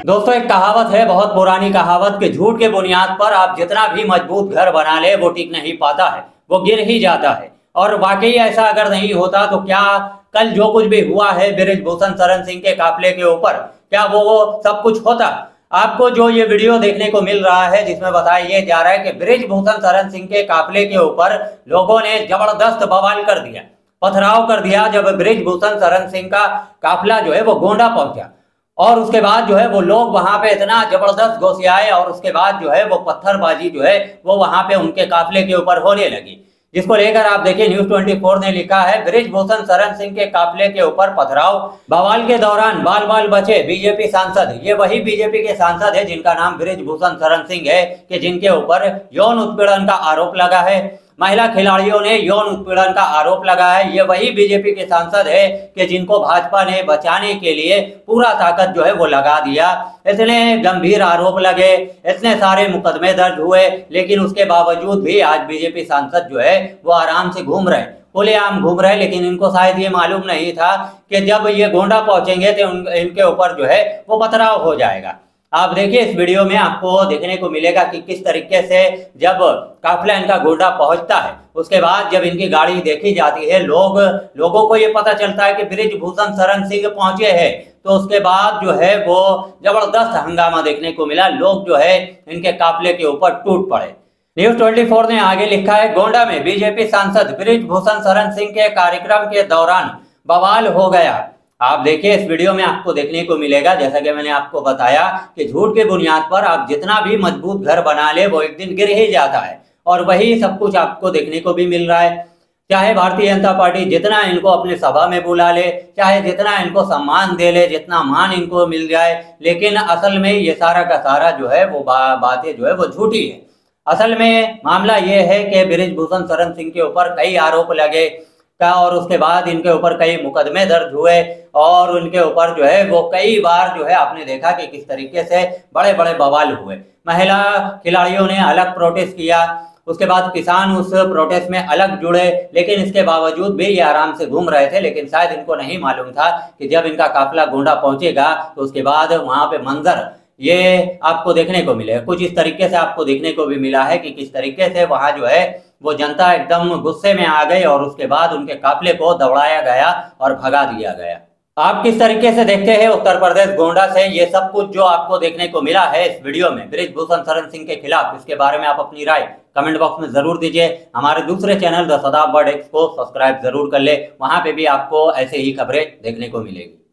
दोस्तों एक कहावत है, बहुत पुरानी कहावत, कि झूठ के बुनियाद पर आप जितना भी मजबूत घर बना ले वो टिक नहीं पाता है, वो गिर ही जाता है। और वाकई ऐसा अगर नहीं होता तो क्या कल जो कुछ भी हुआ है बृजभूषण शरण सिंह के काफिले के ऊपर, क्या वो सब कुछ होता? आपको जो ये वीडियो देखने को मिल रहा है जिसमें बताया जा रहा है कि बृजभूषण शरण सिंह के काफिले के ऊपर लोगों ने जबरदस्त बवाल कर दिया, पथराव कर दिया जब बृजभूषण शरण सिंह का काफिला जो है वो गोंडा पहुंचा। और उसके बाद जो है वो लोग वहां पे इतना जबरदस्त घुसियाए और उसके बाद जो है वो पत्थरबाजी जो है वो वहां पे उनके काफिले के ऊपर होने लगी, जिसको लेकर आप देखिए न्यूज 24 ने लिखा है, बृजभूषण शरण सिंह के काफिले के ऊपर पथराव, बवाल के दौरान बाल बाल बचे बीजेपी सांसद। ये वही बीजेपी के सांसद है जिनका नाम बृजभूषण शरण सिंह है, कि जिनके ऊपर यौन उत्पीड़न का आरोप लगा है, महिला खिलाड़ियों ने यौन उत्पीड़न का आरोप लगा है। ये वही बीजेपी के सांसद है कि जिनको भाजपा ने बचाने के लिए पूरा ताकत जो है वो लगा दिया। इतने गंभीर आरोप लगे, इतने सारे मुकदमे दर्ज हुए, लेकिन उसके बावजूद भी आज बीजेपी सांसद जो है वो आराम से घूम रहे, खुलेआम घूम रहे। लेकिन इनको शायद ये मालूम नहीं था कि जब ये गोंडा पहुंचेंगे तो इनके ऊपर जो है वो पथराव हो जाएगा। आप देखिए इस वीडियो में आपको देखने को मिलेगा कि किस तरीके से जब काफिला इनका गोंडा पहुंचता है, उसके बाद जब इनकी गाड़ी देखी जाती है, लोगों को ये पता चलता है कि बृजभूषण शरण सिंह पहुंचे हैं, तो उसके बाद जो है वो जबरदस्त हंगामा देखने को मिला। लोग जो है इनके काफिले के ऊपर टूट पड़े। न्यूज 24 ने आगे लिखा है, गोंडा में बीजेपी सांसद बृजभूषण शरण सिंह के कार्यक्रम के दौरान बवाल हो गया। आप देखिए इस वीडियो में आपको देखने को मिलेगा, जैसा कि मैंने आपको बताया कि झूठ के बुनियाद पर आप जितना भी मजबूत घर बना ले वो एक दिन गिर ही जाता है। और वही सब कुछ आपको देखने को भी मिल रहा है। चाहे भारतीय जनता पार्टी जितना इनको अपने सभा में बुला ले, चाहे जितना इनको सम्मान दे ले, जितना मान इनको मिल जाए, लेकिन असल में ये सारा का सारा जो है वो बातें जो है वो झूठी है। असल में मामला ये है कि बृजभूषण शरण सिंह के ऊपर कई आरोप लगे का, और उसके बाद इनके ऊपर कई मुकदमे दर्ज हुए, और उनके ऊपर जो है वो कई बार जो है आपने देखा कि किस तरीके से बड़े बड़े बवाल हुए। महिला खिलाड़ियों ने अलग प्रोटेस्ट किया, उसके बाद किसान उस प्रोटेस्ट में अलग जुड़े, लेकिन इसके बावजूद भी ये आराम से घूम रहे थे। लेकिन शायद इनको नहीं मालूम था कि जब इनका काफिला गोंडा पहुंचेगा तो उसके बाद वहां पे मंजर ये आपको देखने को मिले। कुछ इस तरीके से आपको देखने को भी मिला है कि किस तरीके से वहां जो है वो जनता एकदम गुस्से में आ गई और उसके बाद उनके काफिले को दौड़ाया गया और भगा दिया गया। आप किस तरीके से देखते हैं उत्तर प्रदेश गोंडा से ये सब कुछ जो आपको देखने को मिला है इस वीडियो में बृजभूषण शरण सिंह के खिलाफ, इसके बारे में आप अपनी राय कमेंट बॉक्स में जरूर दीजिए। हमारे दूसरे channel the Shadab word X को सब्सक्राइब जरूर कर ले, वहां पे भी आपको ऐसे ही खबरें देखने को मिलेगी।